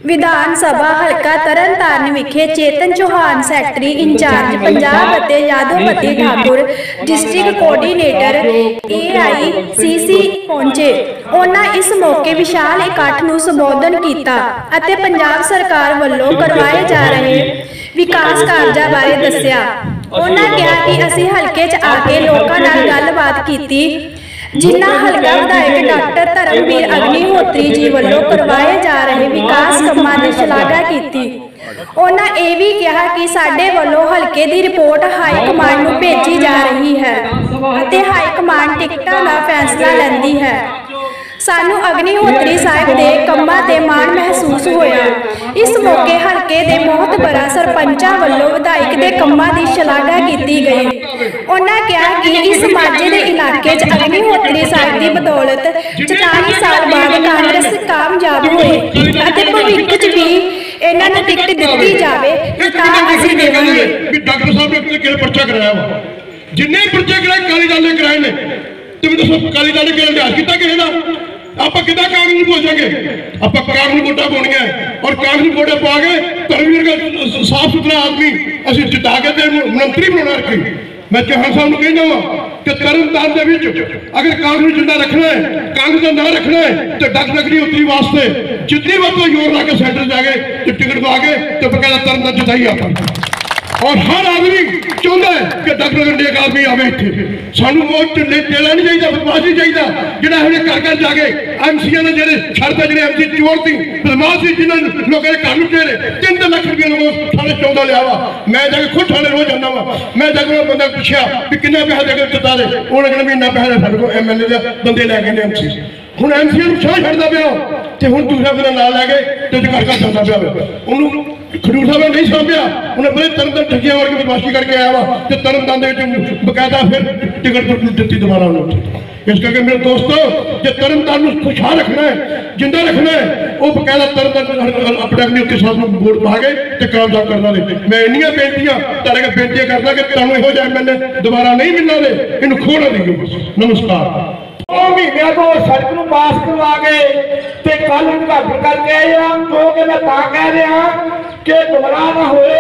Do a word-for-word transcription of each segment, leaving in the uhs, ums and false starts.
विधान सभा हल्का तरनतारन विखे चेतन चौहान सैकटरी इंचार्ज पंजाब अते Yadavpati Thakur district coordinator A I C C पहुंचे। उन्हां इस मौके विशाल इकट्ठ नूं संबोधन कीता अते पंजाब सरकार वल्लों करवाए जा रहे विकास कारजां बारे दस्सिया। उन्हां कहा कि असीं हलके च आके लोकां नाल गलबात कीती जिन्ना हल्का विधायक डॉक्टर धर्मवीर अग्निहोत्री जी वल्लों करवाए जा रहे विकास कामां दी शलाघा कीती। उन्हां ये भी कहा कि साडे वल्लों हल्के दी रिपोर्ट हाई कमान नूं भेजी जा रही है अते हाई कमान टिकटां दा फैसला लैंदी है। सानू अग्निहोत्री साहिब दे कम्मां ते माण महसूस होया। इस मौके हल्के दे मोहतबरा सरपंचां वल्लों विधायक दे कम्मां दी शलाघा कीती गई। उन्हां कहा कि इस माझे दे इलाके च अग्निहोत्री साहिब दी बदौलत चौताली साल बाद कांग्रेस कामयाब होए अते भविख च भी इन्हां नूं टिकट दित्ती जावे तां असीं देवांगे। डॉक्टर साहब ने किहड़ा पर्चा कराया वा जिन्ने पर्चे कराए काली दल ने कराए ने ते मैं दसो काली दल ने किहड़ा लिहाज कीता किसे दा आप कि कांग्रेस पहुंचेंगे आप कांग्रेस वोटा पाउणियां और कांग्रेस वोटा पा के धर्मवीर का साफ सुथरा आदमी असं जिता के मंत्री बनाना रखी। मैं चौहान साहब को कहना वा कि तरनतारन दे विच अगर कांग्रेस जिंदा रखना है कांग्रेस का ना रखना है तो डॉक्टर अग्निहोत्री वास्ते जितनी वक्त जोर ला के सेंटर जाके तो टिकट पा के तो बकायदा तरनतारन जिताई आप और हर आदमी चाहता है कि डॉक्टर गंडे का आदमी आवे इत्थे। सानू वोट देना नहीं चाहिए बदमाश नहीं चाहिए जिन्हें हमने घर घर जाके एम सी ने जेडे छड़ते जेडे एम सी चोर थी बदमाश थी जिन्होंने लोगों ने घर घेरे तीन तीन लाख रुपये लोग थाने चौदह लिया वा। मैं जाके खुद थाने रोज जाना वा। मैं जाके बंदा पूछा भी किन्ना पैसा देकर जिता दे उन्हें कहना महीना पैसा साढ़े को एम एल ए बंदे लैके एम सी हूँ एम सी छाह छड़ता पाया तो हूँ दूसरा बंदा ना लैके तो घर घर चलता पाया उन्होंने खडूर साहब ने नहीं सामभ्या उन्हें पहले तरनतारन ठगियां मार के बदमाशी करके आया वा तो तरनतारन बकायदा फिर टिकट दी दोबारा उन्होंने। इस करके मेरे दोस्तों जो तरनतारन खुशहाल रखना है जिंदा रखना है वो बकायदा तरनतारन अपने अपने उत्ते साथ वोट पा के तो कामयाब करना दे। मैं इन्नियां बेनतियां तारे के बेनतियां करदा कि तुहानूं इहो जिहा एम एल ए दोबारा नहीं मिलना दे इन्हूं खोना दिओ। नमस्कार। महीनों को सड़क नूं पास करवा के ते कल उद्घाटन करके आए हैं जो कि मैं तां कह रहा कि गुमराह ना होए।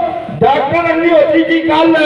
डॉक्टर अग्निहोत्री जी कल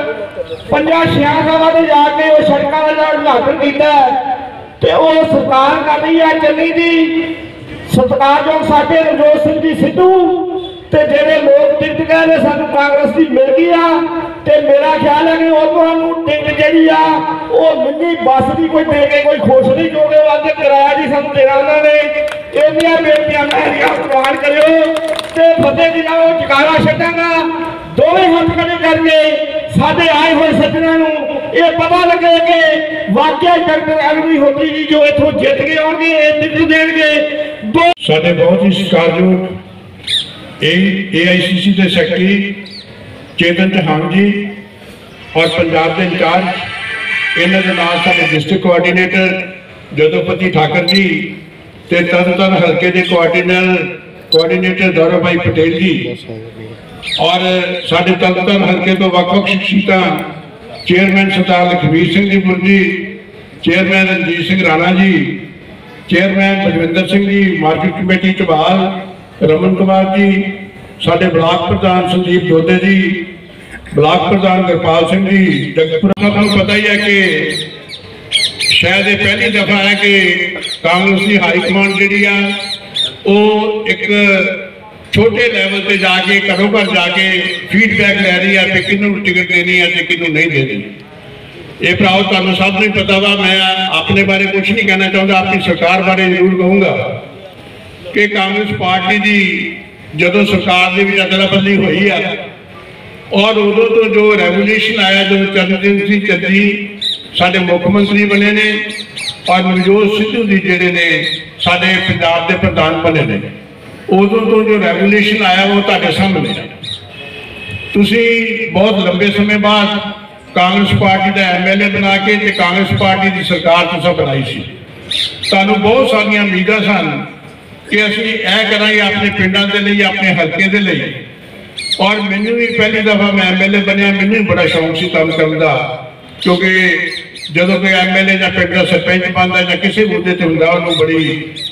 पंजा छिया साल से जाके वो सड़कों का उद्घाटन किया ते वो सरकार कर रही है चली दी सत्कारयोग साडे नवजोत सिंह जी सिद्धू ते जेडे लोग टिकट कह रहे सानू कांग्रेस की मिल गई आ ते मेरा ख्याल है कि वो टिकट जी आ वो मिनी बस की कोई दे के कोई खुश नहीं क्योंकि वो किराया जी सानू देना उन्होंने इन्नियां बेनतियां मेरियां प्रवान करो ते फतेह जी का जकारा छड्डांगा दोवें हाथ खड़े करके साडे आए हुए सज्जनां नूं ये पता लगे कि वाकई डॉक्टर अग्निहोत्री जी जो इत्थों जित के आउणगे ये टिकट देणगे। साडे बहुत ही सत्कारयोग ए आई सी सी के सैकटरी चेतन चौहान जी और पंजाब के इंचार्ज इन्हों के नाल साडे डिस्ट्रिक्ट कोआर्डीनेटर यादवपति ठाकुर जी ते तरनतारन हल्के के कोआर्डीनेटर कोआर्डीनेटर गौरव भाई पटेल जी और साडे तरनतारन हल्के तो वख-वख शख्सियतां chairman Sardar Lakhbir Singh ji Murji chairman Ranjit Singh Rana ji chairman Balwinder Singh ji market committee Chabal Raman Kumar ji साडे ब्लाक प्रधान संदीप दोदे जी ब्लाक प्रधान गुरपाल सिंह जी जगतपुरा को पता ही है कि शायद ये पहली दफा है कि कांग्रेस की हाई कमान जी एक छोटे लैवल पर जाके घरों घर जाके फीडबैक लै रही है कि किनू टिकट देनी है तो किनू नहीं देनी। ये भराओ तुहानू सब नहीं पता वा। मैं अपने बारे कुछ नहीं कहना चाहता अपनी सरकार बारे जरूर कहूँगा कि कांग्रेस पार्टी की जो सरकार की अदला बदली हुई है और उदों तो जो रेवोल्यूशन आया जो चरणजीत सिंह चन्नी साडे मुख्यमंत्री बने ने और नवजोत सिद्धू जी जेडे ने साडे पंजाब के प्रधान बने ने उदों तो जो रेवोल्यूशन आया वो तुहाडे सामने तुसी बहुत लंबे समय बाद कांग्रेस पार्टी का एम एल ए बना के ते कांग्रेस पार्टी की सरकार तुसां बनाई सी। तुहानू बहुत सारिया उम्मीदां सन कि असीं ऐ करांगे अपने पिंडां दे लई अपने हल्के दे लई और मैनू भी पहली दफा मैं एम एल ए बनया मैनू भी बड़ा शौक से काम करने का क्योंकि जो कोई एम एल ए या पिंड का सरपंच बनता या किसी मुद्दे से होंगे उन्होंने बड़ी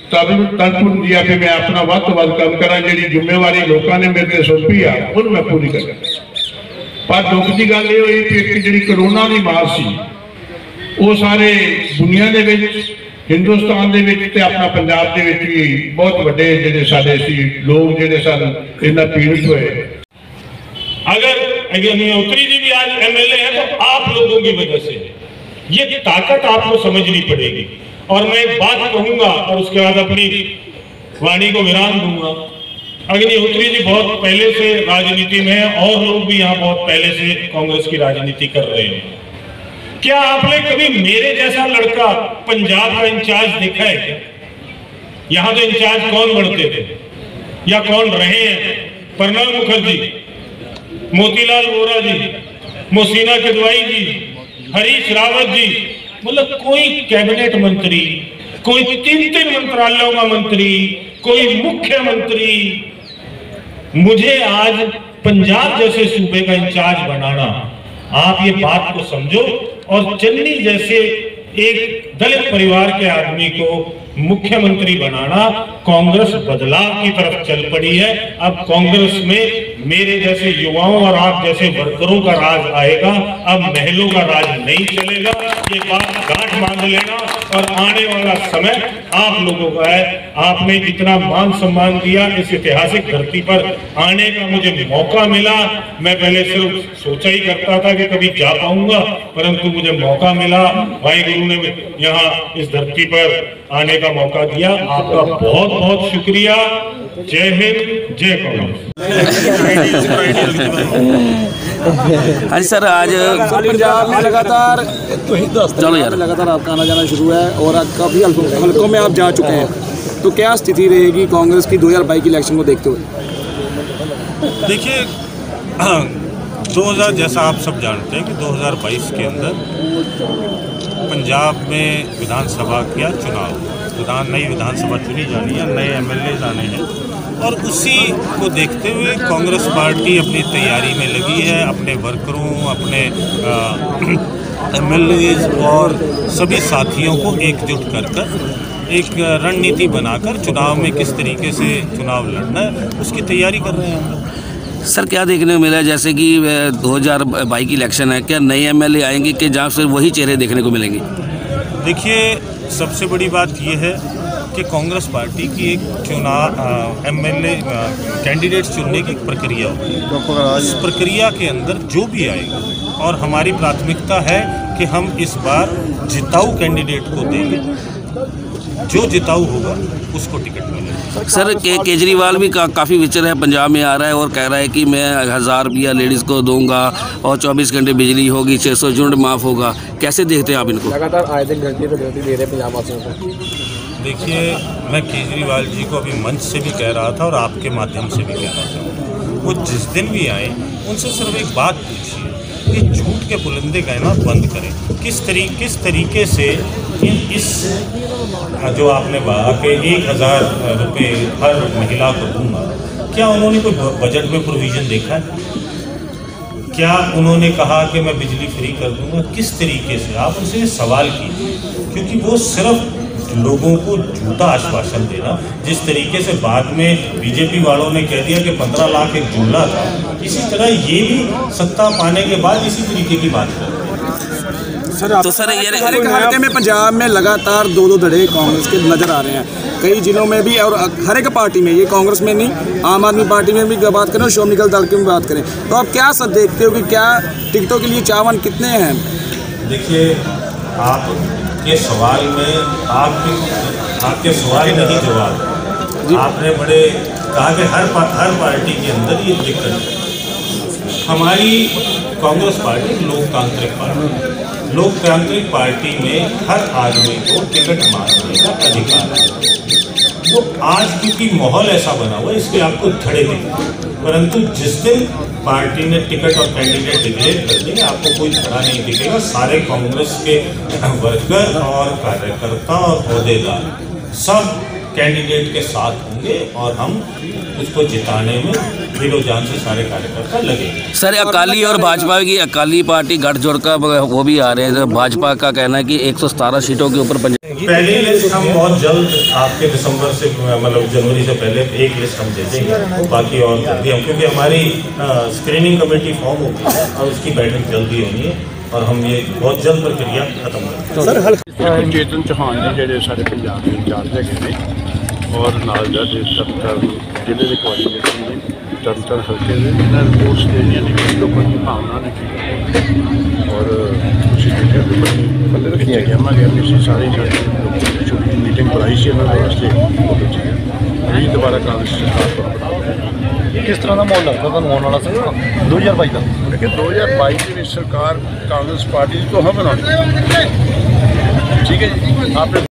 तब तड़प हुंदी आ कि मैं अपना वध तो वध काम करा, जिहड़ी जिम्मेवारी लोगों ने मेरे ते सौंपी आ उहनूं मैं पूरी करा। पर दुख की गल ये हुई कि एक जिहड़ी करोना की मार सी वो सारे दुनिया दे विच, हिंदुस्तान दे विच ते अपना पंजाब दे विच भी बहुत वड्डे जिहड़े साडे सी लोग जिहड़े सन इन्हां पीड़ित होए। अगर अग्निहोत्री जी भी आज एमएलए हैं तो आप लोगों की वजह से, ये ताकत आपको समझनी पड़ेगी। और मैं एक बात कहूंगा और उसके बाद अपनी वाणी को विराम दूंगा। अग्निहोत्री जी बहुत पहले से राजनीति में है और लोग भी यहाँ बहुत पहले से कांग्रेस की राजनीति कर रहे हैं। क्या आपने कभी मेरे जैसा लड़का पंजाब का इंचार्ज देखा है क्या? यहाँ तो इंचार्ज कौन बनते थे या कौन रहे हैं? प्रणब मुखर्जी, मोतीलाल वोरा जी, मोहसिना किदवाई जी, हरीश रावत जी, मतलब कोई कैबिनेट मंत्री, कोई तीन तीन मंत्रालयों का मंत्री, कोई मुख्यमंत्री। मुझे आज पंजाब जैसे सूबे का इंचार्ज बनाना, आप ये बात को समझो। और चन्नी जैसे एक दलित परिवार के आदमी को मुख्यमंत्री बनाना, कांग्रेस बदलाव की तरफ चल पड़ी है। अब कांग्रेस में मेरे जैसे युवाओं और आप जैसे वर्करों का राज आएगा, अब महलों का राज नहीं चलेगा। ये बात गांठ बांध लेना। और आने वाला समय आप लोगों का है। आपने इतना मान सम्मान दिया, इस ऐतिहासिक धरती पर आने का मुझे मौका मिला। मैं पहले सिर्फ सोचा ही करता था कि कभी जा पाऊंगा, परंतु मुझे मौका मिला। भाई गुरु ने यहाँ इस धरती पर आने का मौका दिया। आपका बहुत बहुत शुक्रिया। जय हिंद, जय कांग्रेस। हाँ जी सर, आज पंजाब में लगातार चलो यार लगातार आपका आना जाना शुरू है और आज काफ़ी हल्कों में आप जा चुके हैं, तो क्या स्थिति रहेगी कांग्रेस की दो हज़ार बाईस की इलेक्शन को देखते हुए? देखिए, दो हज़ार जैसा आप सब जानते हैं कि दो हज़ार बाईस के अंदर पंजाब में विधानसभा का चुनाव, विधान नई विधानसभा चुनी जानी है, नए एमएलए आने हैं और उसी को देखते हुए कांग्रेस पार्टी अपनी तैयारी में लगी है। अपने वर्करों, अपने एमएलए और सभी साथियों को एकजुट कर कर एक रणनीति बनाकर चुनाव में किस तरीके से चुनाव लड़ना है उसकी तैयारी कर रहे हैं हम लोग। सर क्या देखने को मिला, जैसे कि दो हज़ार बाईस की इलेक्शन है, क्या नए एमएलए आएंगे कि जहाँ से वही चेहरे देखने को मिलेंगे? देखिए, सबसे बड़ी बात यह है कि कांग्रेस पार्टी की एक चुनाव एमएलए कैंडिडेट्स चुनने की प्रक्रिया होती है। इस प्रक्रिया के अंदर जो भी आएगा, और हमारी प्राथमिकता है कि हम इस बार जिताऊ कैंडिडेट को देंगे, जो जिताऊ होगा उसको टिकट मिलेगा। सर के केजरीवाल भी का, काफ़ी विचर है पंजाब में आ रहा है और कह रहा है कि मैं हज़ार रुपया लेडीज़ को दूंगा और चौबीस घंटे बिजली होगी, छः सौ यूनिट माफ़ होगा। कैसे देखते हैं आप इनको? लगातार आए दिन घंटे पे घंटे दे रहे पंजाब वासियों को। देखिए, मैं केजरीवाल जी को अभी मंच से भी कह रहा था और आपके माध्यम से भी कह रहा था, वो जिस दिन भी आए उनसे सिर्फ एक बात पूछिए कि झूठ के पुलंदे कहना बंद करें। किस तरीके किस तरीके से इस जो आपने कहा कि एक हज़ार रुपये हर महिला को दूंगा, क्या उन्होंने कोई बजट में प्रोविज़न देखा है? क्या उन्होंने कहा कि मैं बिजली फ्री कर दूंगा? किस तरीके से? आप उनसे सवाल कीजिए, क्योंकि वो सिर्फ लोगों को झूठा आश्वासन देना, जिस तरीके से बाद में बीजेपी वालों ने कह दिया कि पंद्रह लाख एक जुमला था, इसी तरह ये भी सत्ता पाने के बाद इसी तरीके की बात करते हैं। सर तो सर ये हर एक हल्के में पंजाब में लगातार दो दो धड़े कांग्रेस के नजर आ रहे हैं, कई जिलों में भी और हर एक पार्टी में, ये कांग्रेस में नहीं, आम आदमी पार्टी में भी बात करें और श्रोमणी अकाली दल की भी बात करें, तो आप क्या सब देखते हो कि क्या टिकटों के लिए चावन कितने हैं? देखिए, आपके सवाल में आपके आपके सवाल नहीं जवाब। आपने बड़े कहा कि हर पा, हर पार्टी के अंदर ये दिक्कत है। हमारी कांग्रेस पार्टी लोकतांत्रिक पार्टी, लोकतांत्रिक पार्टी में हर आदमी को टिकट मांगने का अधिकार है। तो आज क्योंकि माहौल ऐसा बना हुआ है, इसलिए आपको धड़े दिखे, परंतु जिस दिन पार्टी ने टिकट और कैंडिडेट डिक्लेयर कर देंगे, आपको कोई धड़ा नहीं दिखेगा। सारे कांग्रेस के वर्कर और कार्यकर्ता और अहदेदार सब कैंडिडेट के साथ होंगे और हम उसको जिताने में दिलो जान से सारे कार्यकर्ता लगेंगे। सर अकाली और भाजपा की, अकाली पार्टी गठजोड़ का वो भी आ रहे हैं, भाजपा का कहना है कि एक सौ सतारह सीटों के ऊपर पंजाब पहली लिस्ट हम बहुत जल्द आपके दिसंबर से मतलब जनवरी से पहले एक लिस्ट हम दे देंगे, बाकी और जल्दी हम, क्योंकि हमारी स्क्रीनिंग कमेटी फॉर्म होगी और उसकी बैठक जल्दी होनी है और हम ये बहुत जल्द प्रक्रिया खत्म करेंगे। चेतन चौहान जी ਜਿਹੜੇ ਸਾਡੇ ਪੰਜਾਬ ਦੇ ਇੰਚਾਰਜ ਹੈਗੇ ਨੇ ਔਰ ਨਾਲ ਦਾ ਤਰਨਤਾਰਨ ਜ਼ਿਲ੍ਹੇ ਦੇ ਕੋਆਰਡੀਨੇਟਰ ਨੇ ਤਰਨਤਾਰਨ ਹਲਕੇ ਦੇ ਇਹਨਾਂ ਰਿਪੋਰਟਸ ਦੇਣੀਆਂ ਨੇ ਲੋਕਾਂ ਦੀ ਭਾਵਨਾ ਨੇ ਔਰ ਤੁਸੀਂ ਦੇਖਿਆ ਕਿ ਬੰਦੇ ਰੱਖੀਆਂ ਗਿਆ ਮੈਂ ਗਿਆ ਅਸੀਂ ਸਾਰੇ ਸਾਡੀ ਛੋਟੀ ਮੀਟਿੰਗ ਬੁਲਾਈ ਸੀ ਇਹਨਾਂ ਦੇ ਵਾਸਤੇ ਇਹ ਦੁਬਾਰਾ ਕਾਂਗਰਸ ਸਰਕਾਰ ਤੋਂ ਕਿਸ ਤਰ੍ਹਾਂ ਦਾ ਮਾਹੌਲ ਲੱਗਦਾ ਤੁਹਾਨੂੰ ਆਉਣ ਵਾਲਾ ਸਰ ਦੋ ਹਜ਼ਾਰ ਬਾਈ ਦਾ? ਲੇਕਿਨ ਦੋ ਹਜ਼ਾਰ ਬਾਈ ਦੇ ਵਿੱਚ ਸਰਕਾਰ ਕਾਂਗਰਸ ਪਾਰਟੀ ਤੋਂ ਹਮ ਬਣਾਉਣੀ ਠੀਕ ਹੈ ਜੀ। आपने